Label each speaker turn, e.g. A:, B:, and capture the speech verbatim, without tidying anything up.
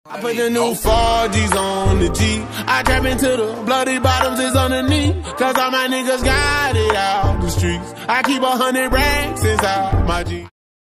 A: I put the new four G's on the G. I trap into the bloody bottoms is underneath. Cause all my niggas got it out the streets. I keep a hundred racks inside my G.